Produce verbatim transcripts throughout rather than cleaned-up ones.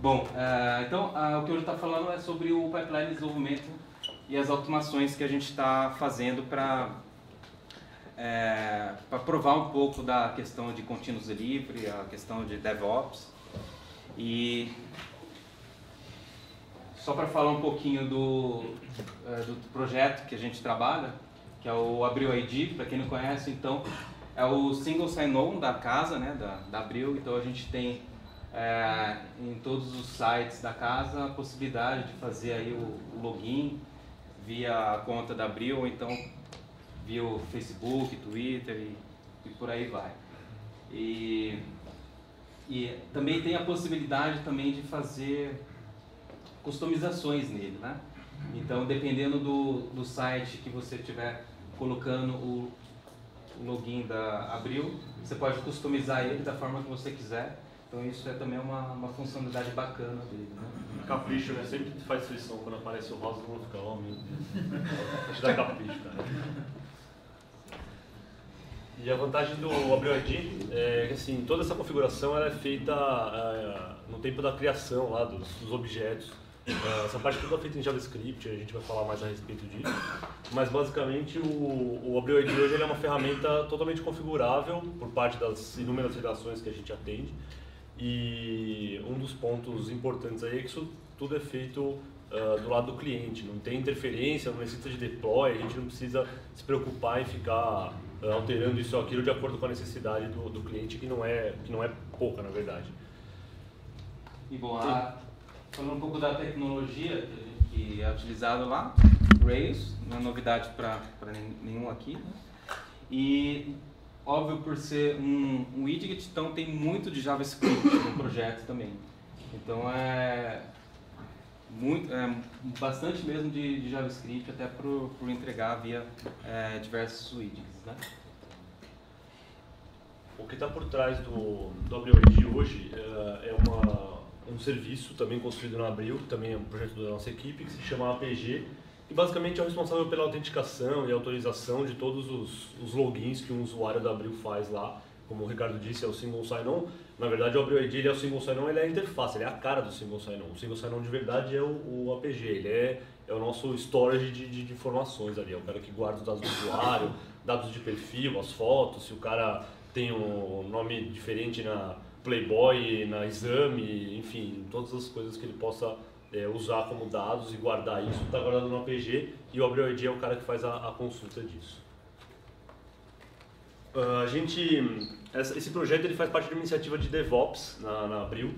Bom, uh, então uh, o que eu estou falando é sobre o pipeline de desenvolvimento e as automações que a gente está fazendo para é, para provar um pouco da questão de continuous delivery, a questão de DevOps. E só para falar um pouquinho do, do projeto que a gente trabalha, que é o Abril I D, para quem não conhece, então é o single sign-on da casa, né, da, da Abril. Então a gente tem é, em todos os sites da casa a possibilidade de fazer aí o, o login via a conta da Abril, ou então via o Facebook, Twitter e, e por aí vai. E, e também tem a possibilidade também de fazer customizações nele, né? Então, dependendo do, do site que você estiver colocando o, o login da Abril, você pode customizar ele da forma que você quiser. Então, isso é também uma, uma funcionalidade bacana dele, né? Capricho, né? Sempre faz frição quando aparece o rosa, não fica, oh meu Deus. Acho que dá capricho, cara. E a vantagem do Abril I D é que assim, toda essa configuração ela é feita uh, no tempo da criação lá dos, dos objetos. Uh, essa parte toda é feita em JavaScript, a gente vai falar mais a respeito disso. Mas basicamente o, o Abril I D hoje ele é uma ferramenta totalmente configurável por parte das inúmeras redações que a gente atende. E um dos pontos importantes aí é que isso tudo é feito uh, do lado do cliente, não tem interferência, não necessita de deploy, a gente não precisa se preocupar em ficar uh, alterando isso ou aquilo de acordo com a necessidade do, do cliente, que não, é, que não é pouca, na verdade. E bom, a, falando um pouco da tecnologia que é utilizada lá, Rails, não é novidade para nenhum aqui, né? E óbvio, por ser um, um widget, então tem muito de JavaScript no projeto também. Então é, muito, é bastante mesmo de, de JavaScript, até por, por entregar via é, diversos widgets, né? O que está por trás do, do Abril I D hoje é, é uma, um serviço também construído na Abril, que também é um projeto da nossa equipe, que se chama A P G. E basicamente é o responsável pela autenticação e autorização de todos os, os logins que um usuário da Abril faz lá. Como o Ricardo disse, é o Single Sign-On. Na verdade, o Abril I D ele é o Single Sign-On, ele é a interface, ele é a cara do Single Sign-On. O Single Sign-On de verdade é o, o A P G, ele é, é o nosso storage de, de, de informações ali. É o cara que guarda os dados do usuário, dados de perfil, as fotos, se o cara tem um nome diferente na Playboy, na Exame, enfim, todas as coisas que ele possa É, usar como dados e guardar isso, está guardado no A P G e o Abril I D é o cara que faz a, a consulta disso. Uh, a gente, esse projeto ele faz parte de uma iniciativa de DevOps na, na Abril.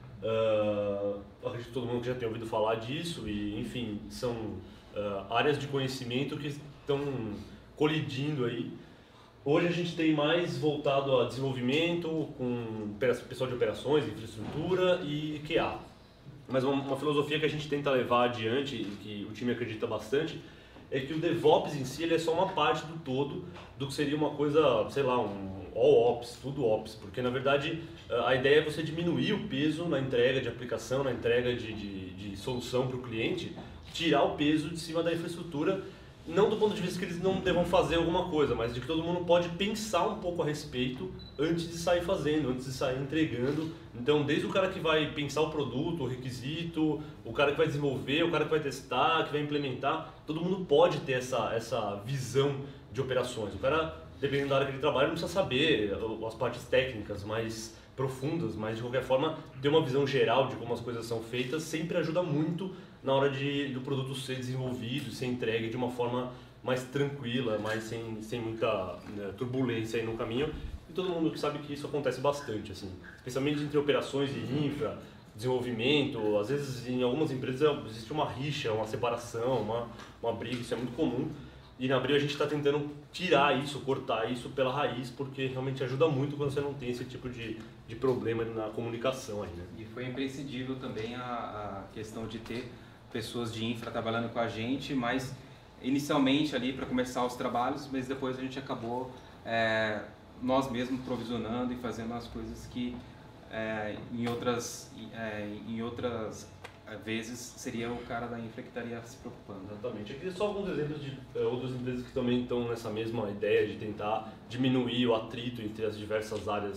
Uh, acredito que todo mundo já tenha ouvido falar disso e, enfim, são uh, áreas de conhecimento que estão colidindo aí. Hoje a gente tem mais voltado a desenvolvimento com pessoal de operações, infraestrutura e Q A. Mas uma, uma filosofia que a gente tenta levar adiante e que o time acredita bastante é que o DevOps em si ele é só uma parte do todo do que seria uma coisa, sei lá, um All Ops, tudo Ops, porque na verdade a ideia é você diminuir o peso na entrega de aplicação, na entrega de, de, de solução para o cliente, tirar o peso de cima da infraestrutura, não do ponto de vista que eles não devam fazer alguma coisa, mas de que todo mundo pode pensar um pouco a respeito antes de sair fazendo, antes de sair entregando. Então, desde o cara que vai pensar o produto, o requisito, o cara que vai desenvolver, o cara que vai testar, que vai implementar, todo mundo pode ter essa, essa visão de operações. O cara, dependendo da área que ele trabalha, não precisa saber as partes técnicas mais profundas, mas de qualquer forma, ter uma visão geral de como as coisas são feitas sempre ajuda muito na hora de, do produto ser desenvolvido, ser entregue de uma forma mais tranquila, mais sem, sem muita, né, turbulência aí no caminho. E todo mundo que sabe que isso acontece bastante, assim, especialmente entre operações e infra, desenvolvimento. Às vezes em algumas empresas existe uma rixa, uma separação, uma, uma briga, isso é muito comum. E na Abril a gente está tentando tirar isso, cortar isso pela raiz, porque realmente ajuda muito quando você não tem esse tipo de, de problema na comunicação aí, né? E foi imprescindível também a, a questão de ter pessoas de infra trabalhando com a gente, mas inicialmente ali para começar os trabalhos, mas depois a gente acabou é, nós mesmos provisionando e fazendo as coisas que é, em outras é, em outras vezes seria o cara da infra que estaria se preocupando. Exatamente. Aqui só alguns exemplos de é, outras empresas que também estão nessa mesma ideia de tentar diminuir o atrito entre as diversas áreas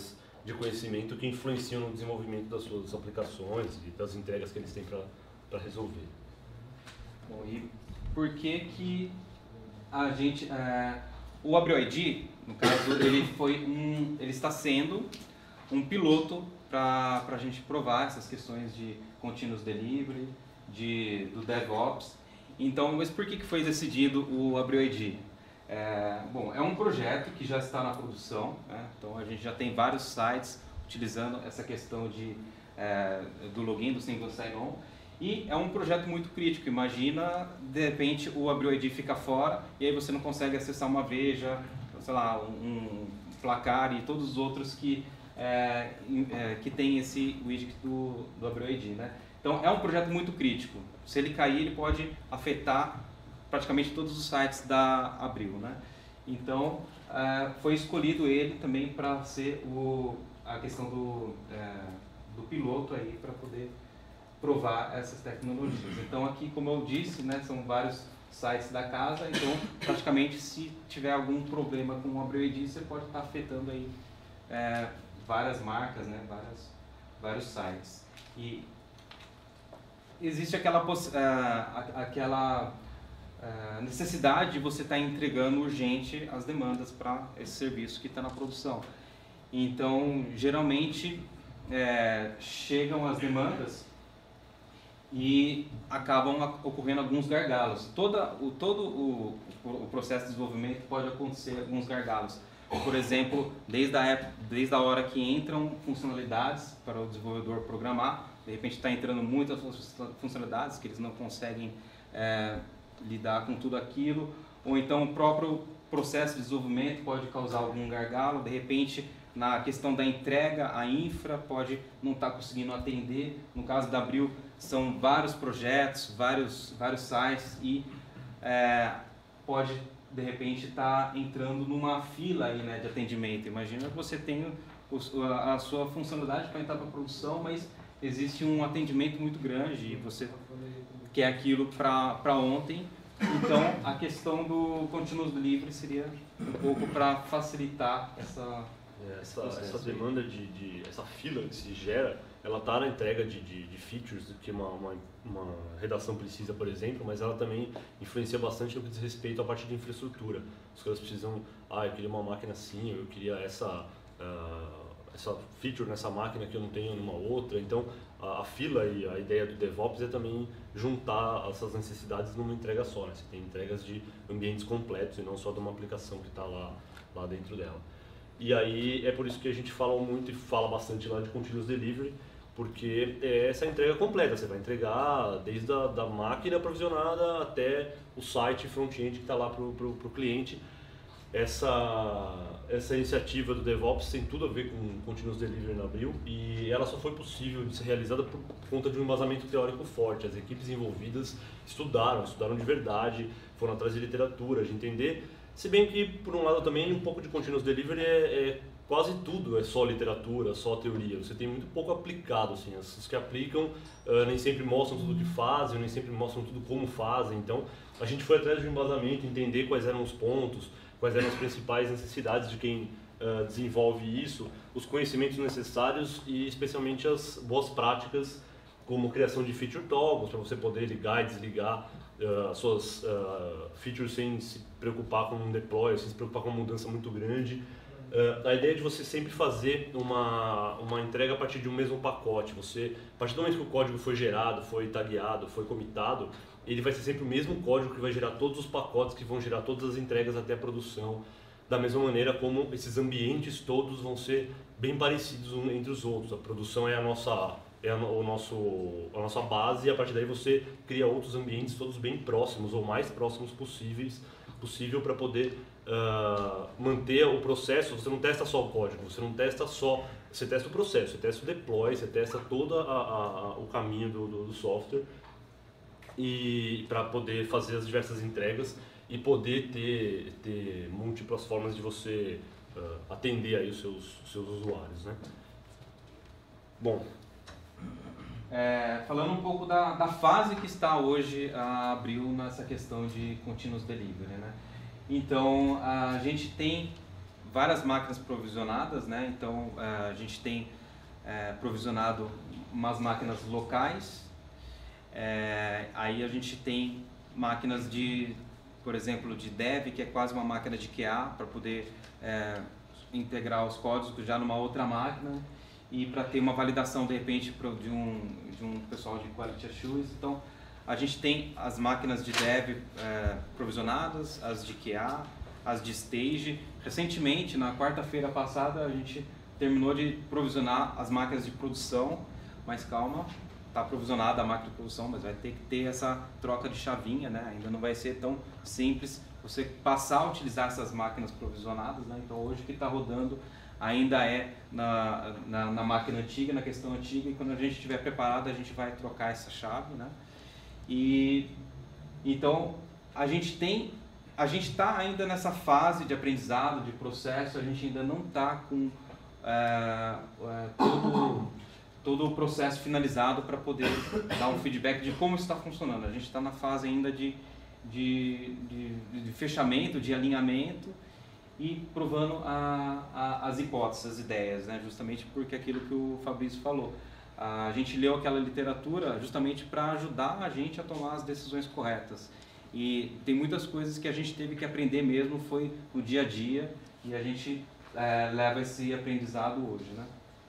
de conhecimento que influenciam no desenvolvimento das suas aplicações e das entregas que eles têm para resolver. Bom, e por que que a gente... É, o AbrilID, no caso, ele, foi um, ele está sendo um piloto para a gente provar essas questões de continuous delivery, de, do DevOps. Então, mas por que que foi decidido o AbrilID? É, bom, é um projeto que já está na produção, né? Então a gente já tem vários sites utilizando essa questão de, é, do login, do single sign-on, e é um projeto muito crítico. Imagina, de repente, o AbrilID fica fora e aí você não consegue acessar uma Veja, sei lá, um, um Placar e todos os outros que, é, é, que tem esse widget do, do AbrilID, né? Então é um projeto muito crítico. Se ele cair, ele pode afetar praticamente todos os sites da Abril, né? Então, uh, foi escolhido ele também para ser o, a questão do, uh, do piloto aí, para poder provar essas tecnologias. Então, aqui, como eu disse, né, são vários sites da casa, então, praticamente, se tiver algum problema com o AbrilID, você pode estar afetando aí uh, várias marcas, né, várias, vários sites. E existe aquela, uh, aquela Uh, necessidade de você estar tá entregando urgente as demandas para esse serviço que está na produção. Então, geralmente, é, chegam as demandas e acabam ocorrendo alguns gargalos. Toda, o, todo o, o processo de desenvolvimento pode acontecer alguns gargalos. Por exemplo, desde a, época, desde a hora que entram funcionalidades para o desenvolvedor programar, de repente está entrando muitas funcionalidades que eles não conseguem é, lidar com tudo aquilo, ou então o próprio processo de desenvolvimento pode causar algum gargalo, de repente na questão da entrega, a infra pode não estar conseguindo atender. No caso da Abril, são vários projetos, vários, vários sites e é, pode de repente estar entrando numa fila aí, né, de atendimento. Imagina que você tem o, a sua funcionalidade para entrar para a produção, mas existe um atendimento muito grande e você quer aquilo para ontem. Então, a questão do continuous delivery seria um pouco para facilitar essa, é, essa, essa demanda, de, de, essa fila que se gera, ela está na entrega de, de, de features que uma, uma, uma redação precisa, por exemplo, mas ela também influencia bastante no que diz respeito à parte de infraestrutura. Os caras precisam, ah, eu queria uma máquina assim, eu queria essa... Uh, essa feature nessa máquina que eu não tenho numa outra. Então a, a fila e a ideia do DevOps é também juntar essas necessidades numa entrega só, né? Você tem entregas de ambientes completos e não só de uma aplicação que está lá, lá dentro dela. E aí é por isso que a gente fala muito e fala bastante lá de Continuous Delivery, porque é essa entrega completa. Você vai entregar desde a da máquina provisionada até o site front-end que está lá para o cliente. Essa, essa iniciativa do DevOps tem tudo a ver com Continuous Delivery na Abril e ela só foi possível de ser realizada por conta de um embasamento teórico forte. As equipes envolvidas estudaram, estudaram de verdade, foram atrás de literatura, de entender. Se bem que, por um lado também, um pouco de Continuous Delivery é, é quase tudo, é só literatura, só teoria. Você tem muito pouco aplicado, assim. Os que aplicam uh, nem sempre mostram tudo o que fazem, nem sempre mostram tudo como fazem. Então, a gente foi atrás de um embasamento, entender quais eram os pontos, quais eram as principais necessidades de quem uh, desenvolve isso, os conhecimentos necessários e especialmente as boas práticas, como criação de feature toggles, para você poder ligar e desligar uh, as suas uh, features sem se preocupar com um deploy, sem se preocupar com uma mudança muito grande. Uh, a ideia é de você sempre fazer uma, uma entrega a partir de um mesmo pacote. Você, a partir do momento que o código foi gerado, foi tagueado, foi comitado, ele vai ser sempre o mesmo código que vai gerar todos os pacotes, que vão gerar todas as entregas até a produção. Da mesma maneira como esses ambientes todos vão ser bem parecidos uns entre os outros. A produção é a nossa, é a, o nosso, a nossa base e a partir daí você cria outros ambientes todos bem próximos ou mais próximos possíveis, possível para poder uh, manter o processo. Você não testa só o código, você não testa só, você testa o processo, você testa o deploy, você testa todo a, a, a, o caminho do, do, do software, e para poder fazer as diversas entregas e poder ter, ter múltiplas formas de você uh, atender aí os seus, seus usuários, né? Bom, é, falando um pouco da, da fase que está hoje a Abril nessa questão de Continuous Delivery, né? Então, a gente tem várias máquinas provisionadas, né? Então uh, a gente tem uh, provisionado umas máquinas locais, uh, aí a gente tem máquinas de, por exemplo, de dev, que é quase uma máquina de Q A, para poder uh, integrar os códigos já numa outra máquina e para ter uma validação de repente de um, de um pessoal de Quality Assurance. Então a gente tem as máquinas de dev uh, provisionadas, as de Q A, as de stage. Recentemente, na quarta-feira passada, a gente terminou de provisionar as máquinas de produção, mas calma, está provisionada a máquina de produção, mas vai ter que ter essa troca de chavinha, né? Ainda não vai ser tão simples você passar a utilizar essas máquinas provisionadas, né? Então hoje o que está rodando ainda é na, na, na máquina antiga, na questão antiga, e quando a gente estiver preparado a gente vai trocar essa chave, né? E então a gente tem A gente está ainda nessa fase de aprendizado, de processo, a gente ainda não está com é, é, todo, todo o processo finalizado para poder dar um feedback de como está funcionando. A gente está na fase ainda de, de, de, de fechamento, de alinhamento e provando a, a, as hipóteses, as ideias, né? Justamente porque aquilo que o Fabrício falou. A gente leu aquela literatura justamente para ajudar a gente a tomar as decisões corretas. E tem muitas coisas que a gente teve que aprender mesmo, foi no dia a dia, e a gente é, leva esse aprendizado hoje, né?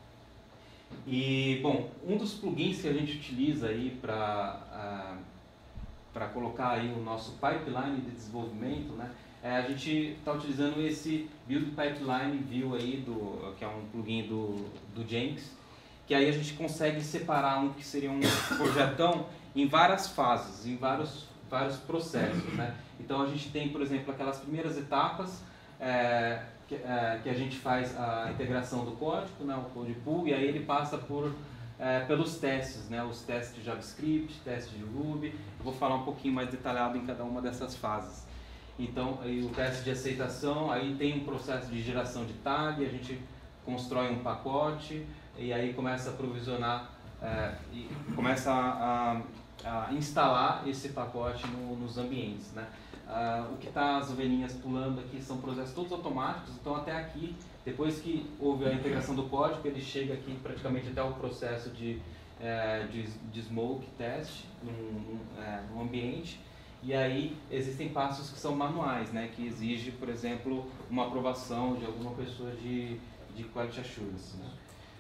E, bom, um dos plugins que a gente utiliza aí para uh, para colocar aí o nosso pipeline de desenvolvimento, né? É, a gente está utilizando esse Build Pipeline View aí, do, que é um plugin do, do Jenkins, que aí a gente consegue separar um que seria um projetão em várias fases, em vários vários processos, né? Então a gente tem, por exemplo, aquelas primeiras etapas é, que, é, que a gente faz a integração do código, né? O code pool, e aí ele passa por é, pelos testes, né? Os testes de JavaScript, testes de Ruby. Eu vou falar um pouquinho mais detalhado em cada uma dessas fases. Então, aí, o teste de aceitação, aí tem um processo de geração de tag, a gente constrói um pacote e aí começa a provisionar, é, e começa a, a a instalar esse pacote no, nos ambientes, né? Uh, o que está as ovelhinhas pulando aqui são processos todos automáticos, então até aqui, depois que houve a integração do código, ele chega aqui praticamente até o processo de, é, de, de smoke test no, é, no ambiente, e aí existem passos que são manuais, né? Que exige, por exemplo, uma aprovação de alguma pessoa de, de Quality Assurance, né?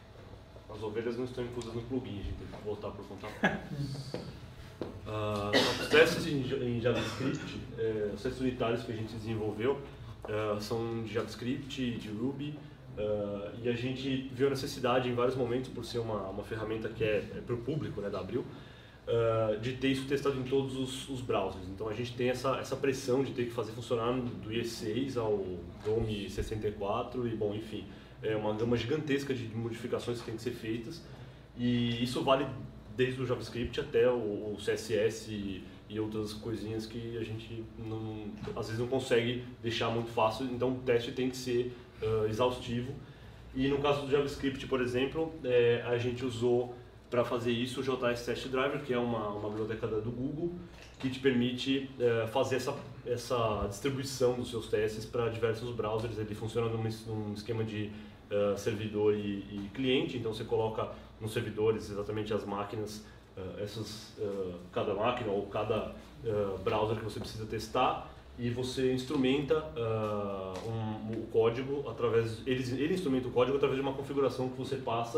As ovelhas não estão inclusas no plugin, a gente tem que voltar para o contato. Uh, os testes em, em JavaScript, eh, os testes unitários que a gente desenvolveu uh, são de JavaScript, de Ruby, uh, e a gente viu a necessidade em vários momentos, por ser uma, uma ferramenta que é, é para o público, né, da Abril, uh, de ter isso testado em todos os, os browsers. Então a gente tem essa, essa pressão de ter que fazer funcionar do I E seis ao Dome sessenta e quatro, e bom, enfim, é uma gama gigantesca de modificações que tem que ser feitas, e isso vale desde o JavaScript até o, o C S S e, e outras coisinhas que a gente não, às vezes não consegue deixar muito fácil, então o teste tem que ser uh, exaustivo. E no caso do JavaScript, por exemplo, é, a gente usou para fazer isso o J S Test Driver, que é uma, uma biblioteca do Google, que te permite uh, fazer essa, essa distribuição dos seus testes para diversos browsers. Ele funciona num, num esquema de uh, servidor e, e cliente, então você coloca nos servidores exatamente as máquinas, uh, essas, uh, cada máquina ou cada uh, browser que você precisa testar, e você instrumenta uh, um, o código através, ele, ele instrumenta o código através de uma configuração que você passa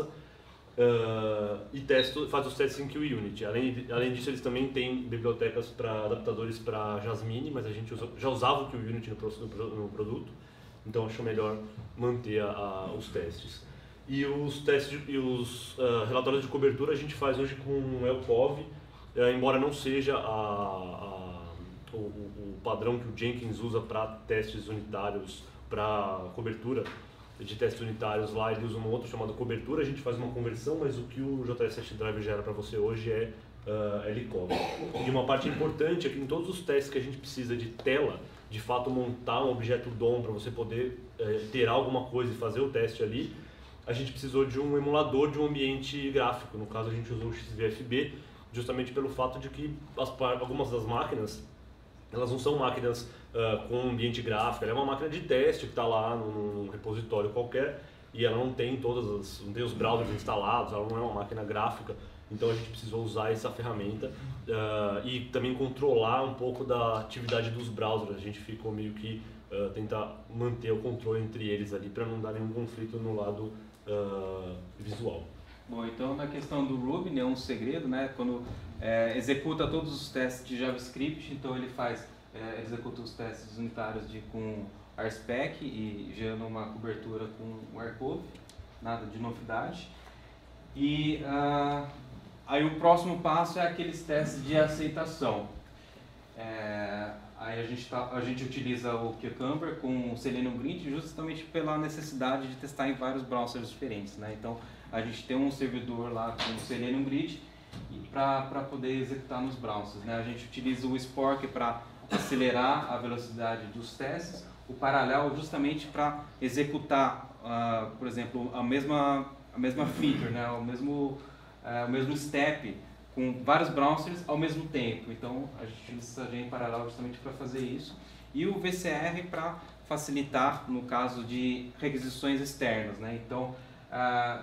uh, e testa, faz os testes em QUnit. Além, além disso, eles também têm bibliotecas para adaptadores para Jasmine, mas a gente usa, já usava o QUnit no, no, no produto, então acho melhor manter a, a, os testes. E os testes de, e os uh, relatórios de cobertura a gente faz hoje com o Elcov, uh, embora não seja a, a, o, o padrão que o Jenkins usa para testes unitários, para cobertura de testes unitários lá, ele usa um outro chamado cobertura, a gente faz uma conversão, mas o que o J S Test Driver gera para você hoje é uh, Elcov. E uma parte importante é que em todos os testes que a gente precisa de tela, de fato montar um objeto D O M para você poder uh, ter alguma coisa e fazer o teste ali, a gente precisou de um emulador de um ambiente gráfico. No caso, a gente usou o X V F B, justamente pelo fato de que as, algumas das máquinas elas não são máquinas uh, com ambiente gráfico, ela é uma máquina de teste que está lá num, num repositório qualquer e ela não tem todas as, não tem os browsers instalados, ela não é uma máquina gráfica, então a gente precisou usar essa ferramenta uh, e também controlar um pouco da atividade dos browsers. A gente ficou meio que uh, tentar manter o controle entre eles ali para não dar nenhum conflito no lado uh, visual. Bom, então na questão do Ruby, né, um segredo, né, quando é, executa todos os testes de JavaScript, então ele faz, é, executa os testes unitários de, com RSpec e gerando uma cobertura com o R-Code, nada de novidade. E uh, aí o próximo passo é aqueles testes de aceitação. É, aí a gente, tá, a gente utiliza o Cucumber com o Selenium Grid justamente pela necessidade de testar em vários browsers diferentes, né? Então a gente tem um servidor lá com o Selenium Grid para poder executar nos browsers, né? A gente utiliza o Spork para acelerar a velocidade dos testes, o Parallel justamente para executar, uh, por exemplo, a mesma, a mesma feature, né? o, mesmo, uh, o mesmo step com vários browsers ao mesmo tempo. Então a gente utiliza a Gen Parallel justamente para fazer isso. E o V C R para facilitar no caso de requisições externas, né? Então uh,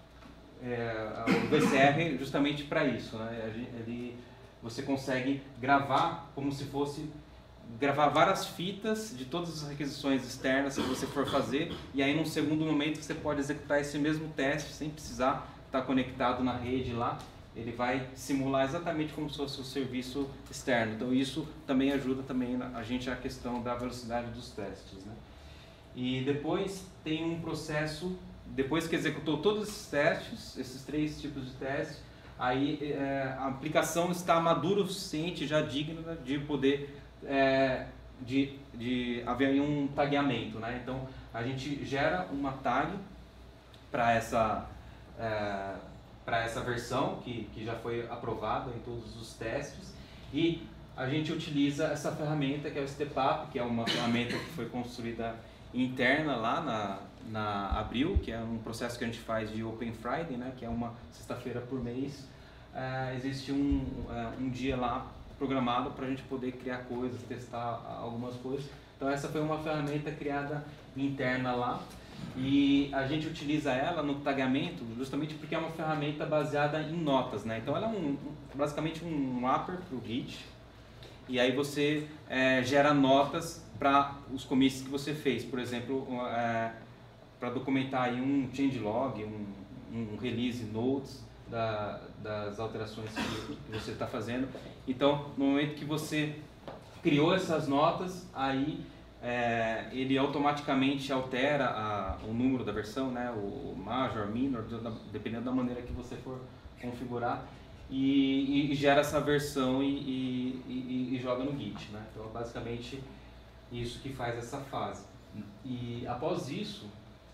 É, o V C R justamente para isso, né? Ele, você consegue gravar como se fosse gravar várias fitas de todas as requisições externas que você for fazer, e aí num segundo momento você pode executar esse mesmo teste sem precisar estar conectado na rede lá. Ele vai simular exatamente como se fosse o serviço externo. Então isso também ajuda também a gente a questão da velocidade dos testes, né? E depois tem um processo. Depois que executou todos esses testes, esses três tipos de testes, aí é, a aplicação está madura o suficiente, já digna de poder, é, de, de haver um tagueamento, né? Então a gente gera uma tag para essa, é, para essa versão que, que já foi aprovada em todos os testes, e a gente utiliza essa ferramenta que é o StepUp, que é uma ferramenta que foi construída interna lá na, na Abril, que é um processo que a gente faz de Open Friday, né, que é uma sexta-feira por mês. É, existe um, é, um dia lá programado para a gente poder criar coisas, testar algumas coisas. Então essa foi uma ferramenta criada interna lá e a gente utiliza ela no tagamento justamente porque é uma ferramenta baseada em notas, né? Então ela é um, basicamente um wrapper para o Git, e aí você é, gera notas para os commits que você fez, por exemplo, é, para documentar aí um changelog, um, um release notes da, das alterações que, que você está fazendo. Então, no momento que você criou essas notas, aí é, ele automaticamente altera a, o número da versão, né, o major, minor, dependendo da maneira que você for configurar. E, e, e gera essa versão e, e, e, e joga no Git, né? Então, é basicamente isso que faz essa fase. E após isso,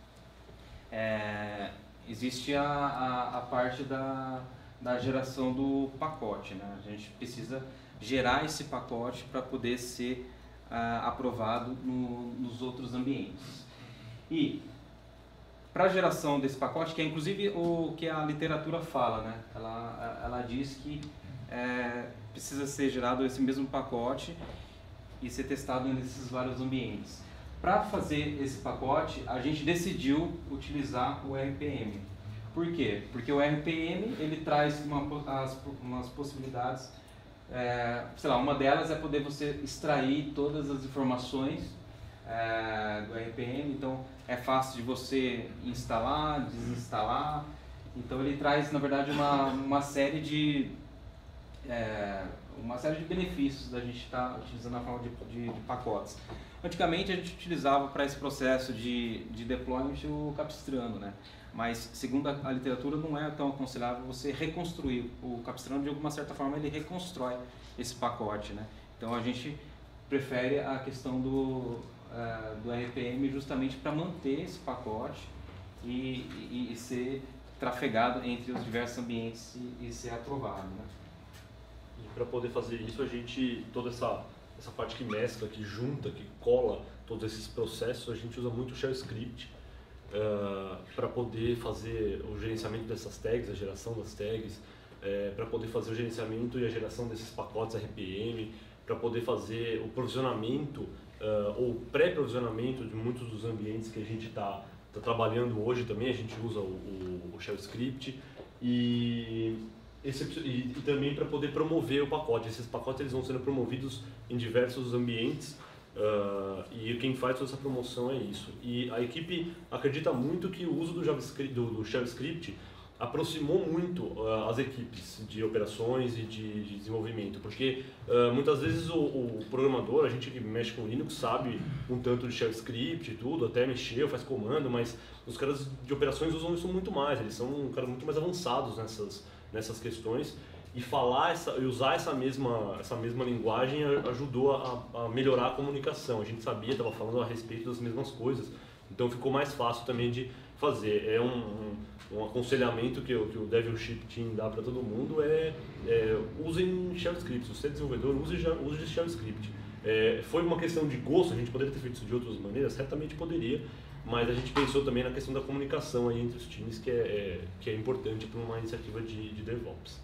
é, existe a, a, a parte da, da geração do pacote, né? A gente precisa gerar esse pacote para poder ser ah, aprovado no, nos outros ambientes. E para a geração desse pacote, que é inclusive o que a literatura fala, né? Ela, ela diz que é, precisa ser gerado esse mesmo pacote e ser testado nesses vários ambientes. Para fazer esse pacote, a gente decidiu utilizar o R P M. Por quê? Porque o R P M ele traz uma, as, umas possibilidades, é, sei lá, uma delas é poder você extrair todas as informações é, do R P M, então é fácil de você instalar, desinstalar. Então ele traz, na verdade, uma, uma série de é, uma série de benefícios da gente estar tá utilizando a forma de, de, de pacotes. Antigamente a gente utilizava para esse processo de, de deployment o Capistrano, né? Mas segundo a, a literatura não é tão aconselhável você reconstruir. O Capistrano, de alguma certa forma, ele reconstrói esse pacote, né? Então a gente prefere a questão do Uh, do R P M justamente para manter esse pacote e, e, e ser trafegado entre os diversos ambientes e, e ser aprovado, né? E para poder fazer isso, a gente, toda essa, essa parte que mescla, que junta, que cola todos esses processos, a gente usa muito o Shell Script uh, para poder fazer o gerenciamento dessas tags, a geração das tags, uh, para poder fazer o gerenciamento e a geração desses pacotes R P M, para poder fazer o provisionamento uh, ou pré-provisionamento de muitos dos ambientes que a gente está tá trabalhando hoje também. A gente usa o, o, o Shell Script e, esse, e, e também para poder promover o pacote. Esses pacotes eles vão sendo promovidos em diversos ambientes. Uh, e quem faz toda essa promoção é isso. E a equipe acredita muito que o uso do JavaScript, do, do Shell Script, aproximou muito uh, as equipes de operações e de, de desenvolvimento, porque uh, muitas vezes o, o programador, a gente que mexe com Linux sabe um tanto de Shell Script e tudo, até mexeu, faz comando, mas os caras de operações usam isso muito mais, eles são caras muito mais avançados nessas, nessas questões. E falar essa, e usar essa mesma, essa mesma linguagem ajudou a, a melhorar a comunicação. A gente sabia, estava falando a respeito das mesmas coisas, então ficou mais fácil também de fazer. É um, um, um aconselhamento que, que o Devilship Team dá para todo mundo, é, é usem Shell Script. Se você é desenvolvedor, use, use Shell Script. É, foi uma questão de gosto, a gente poderia ter feito isso de outras maneiras, certamente poderia, mas a gente pensou também na questão da comunicação aí entre os times, que é, é, que é importante para uma iniciativa de, de DevOps.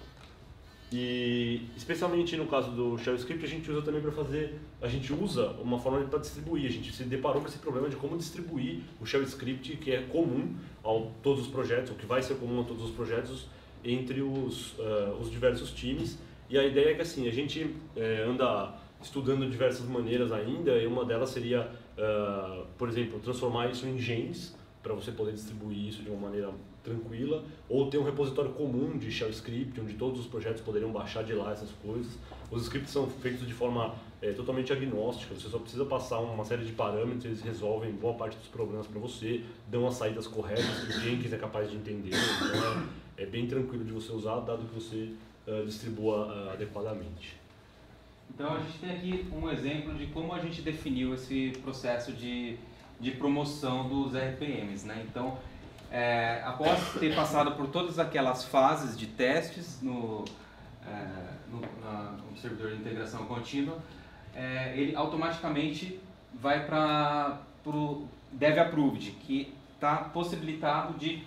E especialmente no caso do Shell Script, a gente usa também para fazer, a gente usa uma forma para distribuir. A gente se deparou com esse problema de como distribuir o Shell Script, que é comum a todos os projetos, o que vai ser comum a todos os projetos entre os, uh, os diversos times. E a ideia é que assim, a gente uh, anda estudando diversas maneiras ainda, e uma delas seria, uh, por exemplo, transformar isso em genes, para você poder distribuir isso de uma maneira tranquila, ou ter um repositório comum de Shell Script, onde todos os projetos poderiam baixar de lá essas coisas. Os scripts são feitos de forma é, totalmente agnóstica, você só precisa passar uma série de parâmetros, eles resolvem boa parte dos problemas para você, dão as saídas corretas que o Jenkins é capaz de entender, então é, é bem tranquilo de você usar, dado que você uh, distribua uh, adequadamente. Então a gente tem aqui um exemplo de como a gente definiu esse processo de, de promoção dos R P Ms, né? Então, É, após ter passado por todas aquelas fases de testes no, é, no, na, no servidor de integração contínua, é, ele automaticamente vai para o Dev Approved, que está possibilitado de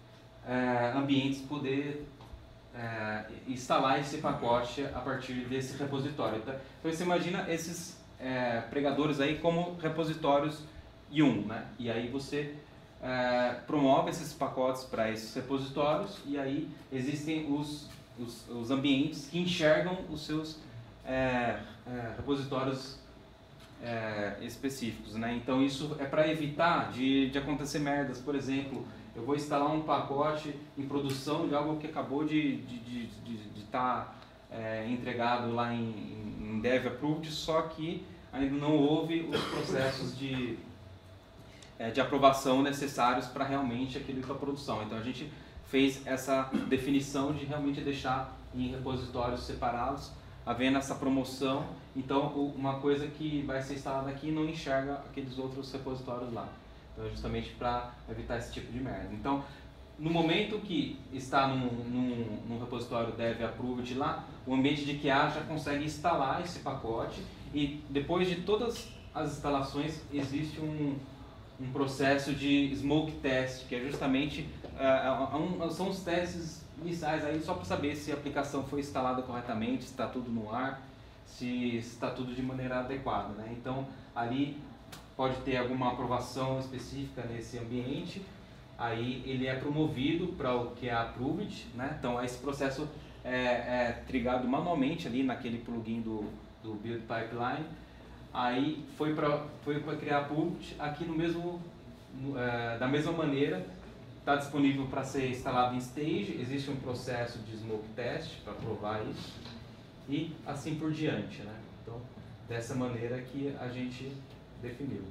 é, ambientes poder é, instalar esse pacote a partir desse repositório. Tá? Então você imagina esses é, pregadores aí como repositórios Yum, né? E aí você É, promove esses pacotes para esses repositórios e aí existem os, os, os ambientes que enxergam os seus é, é, repositórios é, específicos, né? Então isso é para evitar de, de acontecer merdas. Por exemplo, eu vou instalar um pacote em produção de algo que acabou de estar de, de, de, de tá, é, entregado lá em, em Dev Approved, só que ainda não houve os processos de de aprovação necessários para realmente aquilo que é a produção. Então a gente fez essa definição de realmente deixar em repositórios separados, havendo essa promoção. Então uma coisa que vai ser instalada aqui não enxerga aqueles outros repositórios lá. Então é justamente para evitar esse tipo de merda. Então no momento que está num, num, num repositório Dev Approved lá, o ambiente de Q A já consegue instalar esse pacote e depois de todas as instalações existe um um processo de smoke test, que é justamente uh, um, são os testes iniciais aí só para saber se a aplicação foi instalada corretamente, se está tudo no ar, se está tudo de maneira adequada, né? Então ali pode ter alguma aprovação específica nesse ambiente, aí ele é promovido para o que é approved, né? Então esse processo é, é trigado manualmente ali naquele plugin do, do build pipeline. Aí foi para foi para criar Pulpit, aqui no mesmo, é, da mesma maneira, está disponível para ser instalado em stage, existe um processo de smoke test para provar isso, e assim por diante, né? Então, dessa maneira que a gente definiu.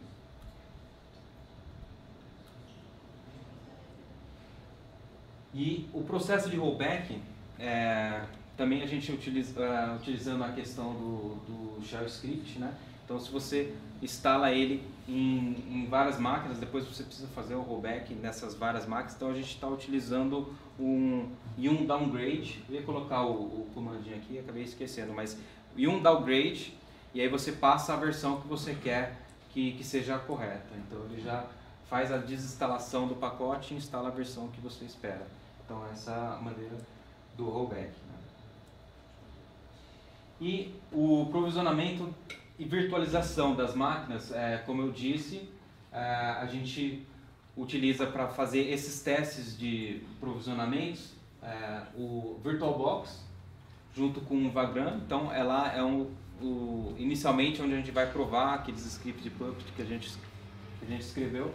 E o processo de rollback, é, também a gente utiliza, uh, utilizando a questão do, do Shell Script, né? Então, se você instala ele em, em várias máquinas, depois você precisa fazer o rollback nessas várias máquinas. Então, a gente está utilizando um yum downgrade. Eu ia colocar o, o comandinho aqui, acabei esquecendo, mas yum downgrade, e aí você passa a versão que você quer que, que seja correta. Então, ele já faz a desinstalação do pacote e instala a versão que você espera. Então, essa é a maneira do rollback. E o provisionamento e virtualização das máquinas, é, como eu disse, é, a gente utiliza para fazer esses testes de provisionamentos é, o VirtualBox junto com o Vagrant. Então ela é um, o, inicialmente onde a gente vai provar aqueles scripts de Puppet que a gente, que a gente escreveu.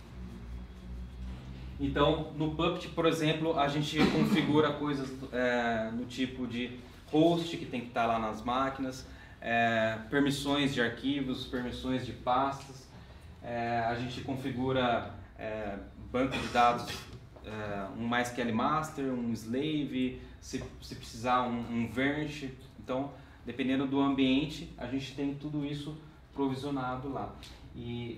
Então no Puppet, por exemplo, a gente configura coisas é, no tipo de host que tem que estar lá nas máquinas, é, permissões de arquivos, permissões de pastas, é, a gente configura é, banco de dados, é, um MySQL Master, um Slave, se, se precisar um, um Vernch. Então, dependendo do ambiente, a gente tem tudo isso provisionado lá. E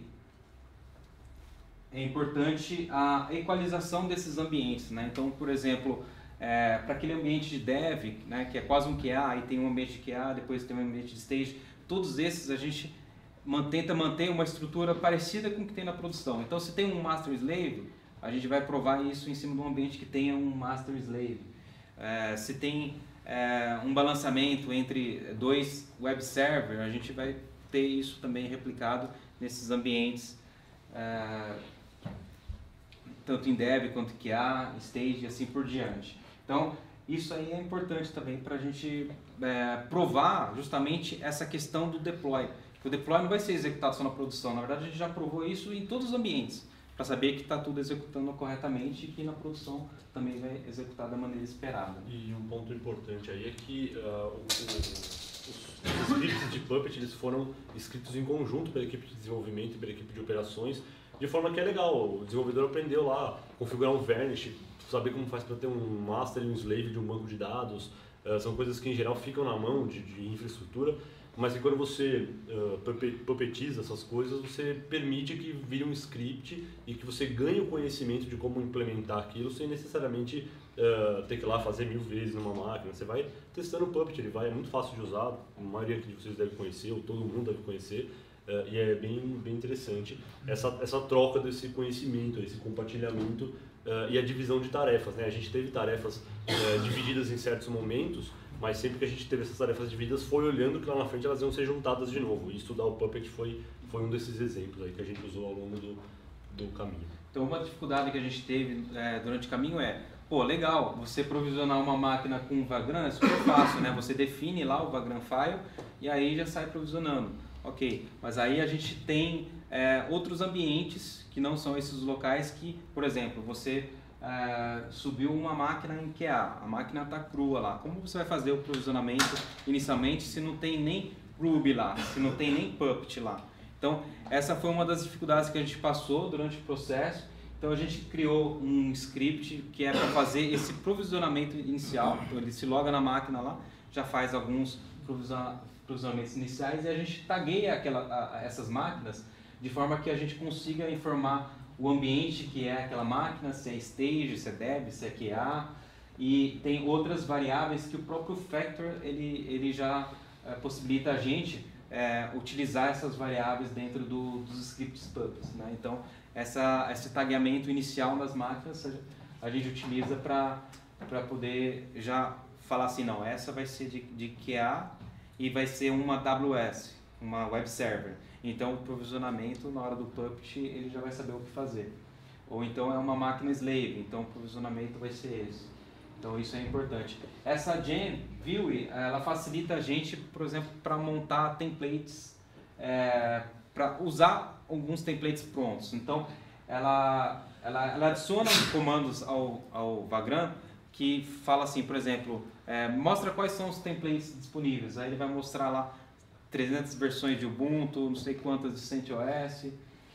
é importante a equalização desses ambientes, né? Então, por exemplo, é, para aquele ambiente de dev, né, que é quase um Q A, aí tem um ambiente de Q A, depois tem um ambiente de stage, todos esses a gente man, tenta manter uma estrutura parecida com o que tem na produção. Então, se tem um master slave, a gente vai provar isso em cima de um ambiente que tenha um master slave. É, se tem é, um balanceamento entre dois web server, a gente vai ter isso também replicado nesses ambientes, é, tanto em dev quanto em Q A, stage e assim por diante. Então, isso aí é importante também para a gente é, provar justamente essa questão do deploy. O deploy não vai ser executado só na produção, na verdade a gente já provou isso em todos os ambientes, para saber que está tudo executando corretamente e que na produção também vai executar da maneira esperada. E um ponto importante aí é que uh, o, o, os, os scripts de Puppet eles foram escritos em conjunto pela equipe de desenvolvimento e pela equipe de operações, de forma que é legal, o desenvolvedor aprendeu lá configurar um Vernch, saber como faz para ter um master e um slave de um banco de dados, uh, são coisas que em geral ficam na mão de, de infraestrutura, mas que quando você uh, puppetiza essas coisas, você permite que vire um script e que você ganhe o conhecimento de como implementar aquilo sem necessariamente uh, ter que ir lá fazer mil vezes numa máquina. Você vai testando o Puppet, ele vai, é muito fácil de usar, a maioria de vocês deve conhecer, ou todo mundo deve conhecer. Uh, e é bem, bem interessante essa, essa troca desse conhecimento, esse compartilhamento uh, e a divisão de tarefas, né? A gente teve tarefas uh, divididas em certos momentos, mas sempre que a gente teve essas tarefas divididas foi olhando que lá na frente elas iam ser juntadas de novo. E estudar o Puppet foi, foi um desses exemplos aí que a gente usou ao longo do, do caminho. Então uma dificuldade que a gente teve é, durante o caminho é, pô, legal, você provisionar uma máquina com o Vagrant é super fácil, né? Você define lá o Vagrant file e aí já sai provisionando. Ok, mas aí a gente tem é, outros ambientes que não são esses locais que, por exemplo, você é, subiu uma máquina em Q A, a máquina está crua lá. Como você vai fazer o provisionamento inicialmente se não tem nem Ruby lá, se não tem nem Puppet lá? Então, essa foi uma das dificuldades que a gente passou durante o processo. Então, a gente criou um script que é para fazer esse provisionamento inicial. Então, ele se loga na máquina lá, já faz alguns provisionamentos provisionamentos iniciais e a gente tagueia aquela, a, a essas máquinas de forma que a gente consiga informar o ambiente que é aquela máquina, se é stage, se é dev, se é Q A, e tem outras variáveis que o próprio Factor ele, ele já é, possibilita a gente é, utilizar essas variáveis dentro do, dos scripts Puppet, né? Então essa, esse tagueamento inicial das máquinas a gente utiliza para poder já falar assim, não, essa vai ser de, de Q A e vai ser uma A W S, uma web server. Então o provisionamento na hora do Puppet ele já vai saber o que fazer. Ou então é uma máquina slave, então o provisionamento vai ser esse. Então isso é importante. Essa Gen View, ela facilita a gente, por exemplo, para montar templates, é, para usar alguns templates prontos. Então ela, ela, ela adiciona comandos ao, ao Vagrant que fala assim, por exemplo, é, mostra quais são os templates disponíveis. Aí ele vai mostrar lá trezentas versões de Ubuntu, não sei quantas de CentOS,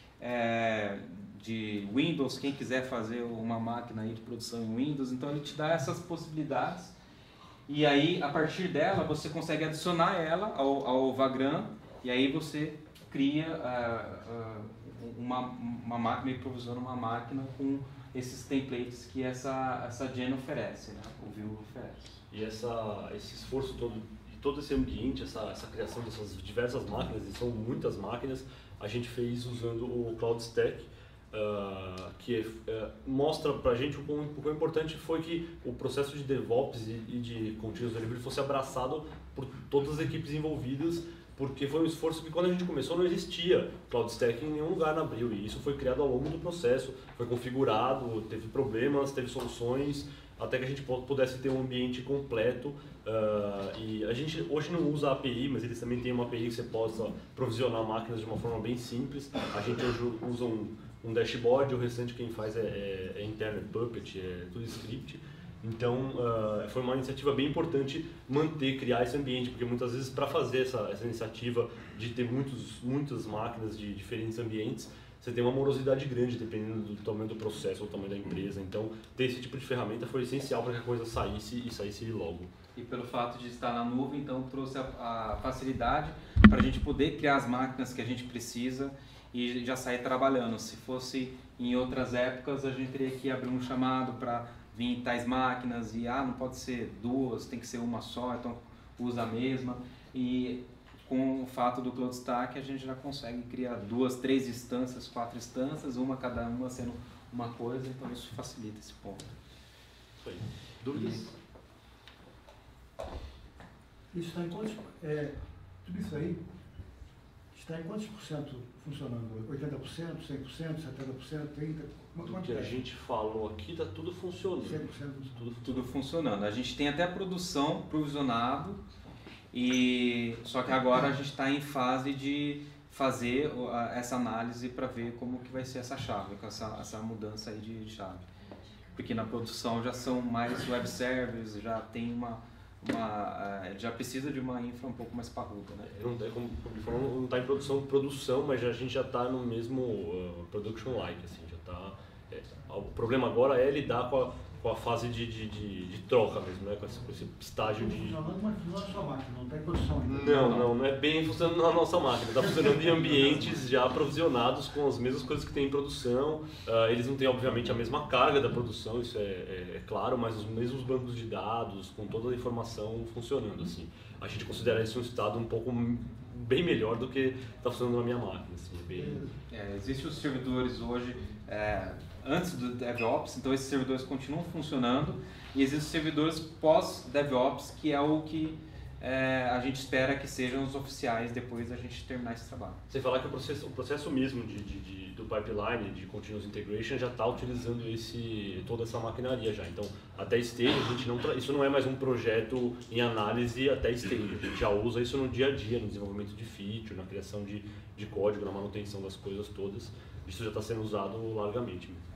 é, de Windows, quem quiser fazer uma máquina aí de produção em Windows. Então ele te dá essas possibilidades e aí a partir dela você consegue adicionar ela ao, ao Vagrant e aí você cria uh, uh, uma, uma máquina e provisiona uma máquina com esses templates que essa, essa Gen oferece, né? O Vue oferece. E essa, esse esforço todo, de todo esse ambiente, essa, essa criação dessas diversas máquinas, e são muitas máquinas, a gente fez usando o Cloud Stack, uh, que uh, mostra pra gente o quão, o quão importante foi que o processo de DevOps e, e de Continuous Delivery fosse abraçado por todas as equipes envolvidas, porque foi um esforço que quando a gente começou não existia Cloud Stack em nenhum lugar na Abril, e isso foi criado ao longo do processo, foi configurado, teve problemas, teve soluções, até que a gente pudesse ter um ambiente completo. Uh, e a gente hoje não usa a API, mas eles também têm uma API que você possa provisionar máquinas de uma forma bem simples. A gente hoje usa um, um dashboard, o restante quem faz é, é, é internet Puppet, é tudo script. Então uh, foi uma iniciativa bem importante manter, criar esse ambiente, porque muitas vezes para fazer essa, essa iniciativa de ter muitos, muitas máquinas de diferentes ambientes, você tem uma morosidade grande dependendo do tamanho do processo ou do tamanho da empresa. Então ter esse tipo de ferramenta foi essencial para que a coisa saísse e saísse logo. E pelo fato de estar na nuvem, então trouxe a, a facilidade para a gente poder criar as máquinas que a gente precisa e já sair trabalhando. Se fosse em outras épocas, a gente teria que abrir um chamado para vir tais máquinas e ah, não pode ser duas, tem que ser uma só, então usa a mesma. E com o fato do Cloud Stack, a gente já consegue criar duas, três instâncias, quatro instâncias, uma cada uma sendo uma coisa, então isso facilita esse ponto. Isso aí. Dúvidas? Isso está em quantos, é, tudo isso aí está em quantos por cento funcionando? oitenta por cento, cem por cento, setenta por cento, trinta por cento? O que a gente falou aqui está tudo funcionando. cem por cento Tudo, tudo funcionando. A gente tem até a produção provisionado, e só que agora a gente está em fase de fazer essa análise para ver como que vai ser essa chave, com essa, essa mudança aí de chave. Porque na produção já são mais web services, já tem uma Uma, já precisa de uma infra um pouco mais parruda, né? Não, é como, como falou, não está em produção, produção, mas já, a gente já está no mesmo uh, production-like, assim, já tá, é, o problema agora é lidar com a, com a fase de, de, de, de troca mesmo, né? Com esse, com esse estágio de... Funcionando, mas não é sua máquina, não está em produção ainda. Não, não, não é bem funcionando na nossa máquina, está funcionando em ambientes já provisionados com as mesmas coisas que tem em produção. Uh, eles não têm, obviamente, a mesma carga da produção, isso é, é, é claro, mas os mesmos bancos de dados, com toda a informação funcionando, assim. A gente considera isso um estado um pouco bem melhor do que está funcionando na minha máquina, assim, é bem... É, existem os servidores hoje, é, antes do DevOps, então esses servidores continuam funcionando, e existem os servidores pós-DevOps, que é o que é, a gente espera que sejam os oficiais depois da gente terminar esse trabalho. Você falar que o processo, o processo mesmo de, de, de, do pipeline, de continuous integration, já está utilizando esse, toda essa maquinaria já. Então, até stage, a gente não tra... isso não é mais um projeto em análise até stage. A gente já usa isso no dia a dia, no desenvolvimento de feature, na criação de, de código, na manutenção das coisas todas. Isso já está sendo usado largamente mesmo.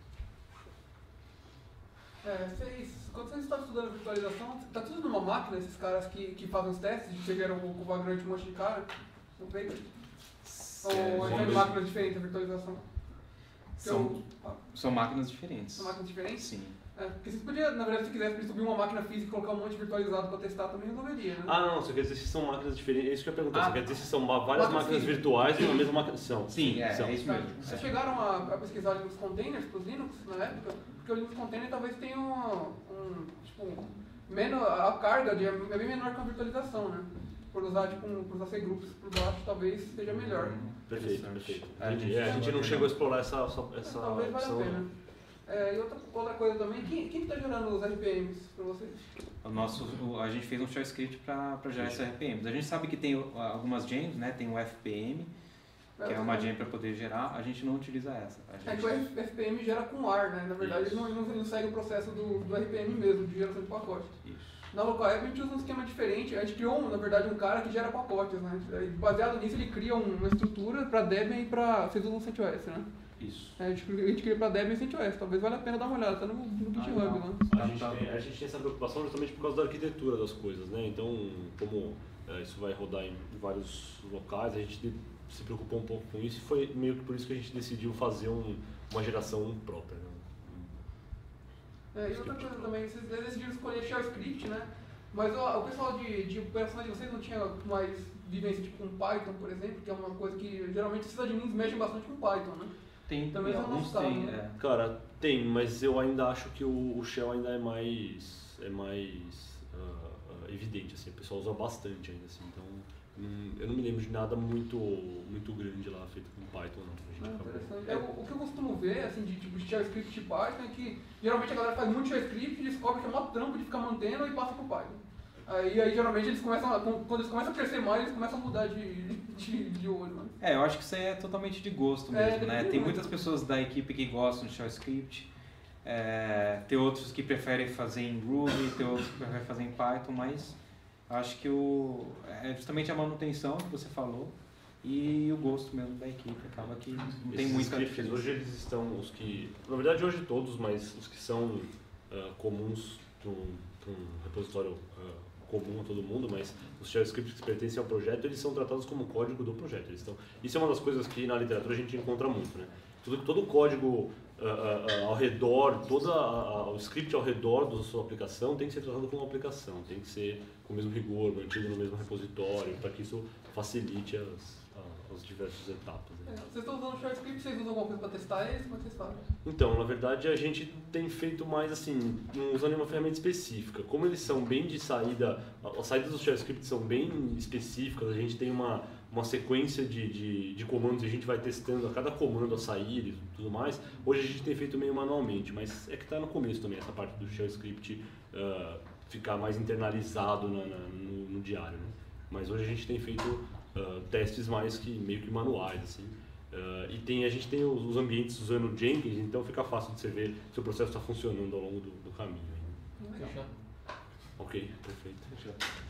É, vocês, quando vocês estão estudando virtualização, está tudo numa máquina, esses caras que, que fazem os testes, de chegaram com o Vagrant um monte de cara no paper? Ou é de máquinas diferentes a virtualização? São, são máquinas diferentes. São máquinas diferentes? Sim. É, porque vocês podiam, na verdade, se quisesse subir uma máquina física e colocar um monte virtualizado para testar, também resolveria, né? Ah, não, você quer dizer se são máquinas diferentes, é isso que eu ia perguntar, Ah, você quer dizer se são várias máquinas máquinas físicas. virtuais na mesma máquina? São. Sim, é, são. é isso Tá. mesmo. Vocês É. chegaram a, a pesquisar os containers para os Linux na época? Porque o Linux Container talvez tenha um, um tipo, menos, a carga de, é bem menor que a virtualização, né? Por usar, tipo, um, por usar C grupos por baixo, talvez seja melhor. Perfeito, perfeito. A gente, É, a gente não chegou a explorar essa, essa, essa talvez valha a opção, pena. né? É, e outra, outra coisa também, quem que está gerando os R P Ms para vocês? O nosso, o- a gente fez um shell script para gerar esses R P Ms. A gente sabe que tem uh, algumas gems, né? Tem o F P M, que é uma gem para poder gerar. A gente não utiliza essa. A É gente, que o F P M gera com ar, né? Na verdade, ele não, ele não, ele não segue o processo do, do R P M mesmo, de geração de pacote. Isso. Na Local App a gente usa um esquema diferente. A gente criou, um, na verdade, um cara que gera pacotes, né? E baseado nisso, ele cria uma estrutura para Debian e para... Vocês usam CentOS, né? Isso. A gente, a gente cria para Debian e CentOS. Talvez valha a pena dar uma olhada, tá no, no GitHub legal. lá. A gente, tem, a gente tem essa preocupação justamente por causa da arquitetura das coisas, né? Então, como é, isso vai rodar em vários locais, a gente de- se preocupou um pouco com isso e foi meio que por isso que a gente decidiu fazer um, uma geração própria, né? É, e outra coisa também, vocês decidiram escolher Shell Script, né? Mas o, o pessoal de, de operação de vocês não tinha mais vivência tipo com Python, por exemplo, que é uma coisa que geralmente esses admins mexem bastante com Python, né? Tem, Também tem são alguns nosso tem, caso, é. Cara, tem, mas eu ainda acho que o, o Shell ainda é mais, é mais uh, uh, evidente, assim, o pessoal usa bastante ainda, assim, então hum, eu não me lembro de nada muito, muito grande lá feito com Python, não. A gente Ah, acabou- interessante. É, o, o que eu costumo ver, assim, de tipo de JavaScript e Python é que geralmente a galera faz muito JavaScript, descobre que é mó trampo de ficar mantendo e passa pro Python. Aí, aí geralmente eles começam, a, quando eles começam a crescer mais, eles começam a mudar de, de, de olho, né? É, eu acho que isso aí é totalmente de gosto É, mesmo, né? depende Tem muito. muitas pessoas da equipe que gostam de JavaScript, é, tem outros que preferem fazer em Ruby, tem outros que preferem fazer em Python, mas acho que o, é justamente a manutenção que você falou e o gosto mesmo da equipe, acaba que não tem Esses muita scripts, diferença. hoje eles estão, os que, na verdade hoje todos, mas os que são ah, comuns para um, pra um repositório ah, comum a todo mundo, mas os JavaScripts que pertencem ao projeto, eles são tratados como código do projeto. Eles estão, isso é uma das coisas que na literatura a gente encontra muito, né? Todo, todo o código ah, ah, ah, ao redor, todo a, a, o script ao redor da sua aplicação tem que ser tratado como uma aplicação, tem que ser com o mesmo rigor, mantido no mesmo repositório, para que isso facilite as, a- as diversas etapas. É, Né? vocês estão usando JavaScript, vocês usam alguma coisa para testar eles? Como é que vocês fazem? Então, na verdade, a gente tem feito mais assim, não usando nenhuma ferramenta específica. Como eles são bem de saída, as saídas dos JavaScript são bem específicas, a gente tem uma, uma sequência de, de, de comandos e a gente vai testando a cada comando a sair e tudo mais. Hoje a gente tem feito meio manualmente, mas é que está no começo também essa parte do JavaScript uh, ficar mais internalizado na, na, no, no diário. Né? Mas hoje a gente tem feito uh, testes mais que meio que manuais, assim. Uh, e tem, a gente tem os, os ambientes usando Jenkins, então fica fácil de você ver se o processo está funcionando ao longo do, do caminho. Legal. Ok, perfeito. Fechou.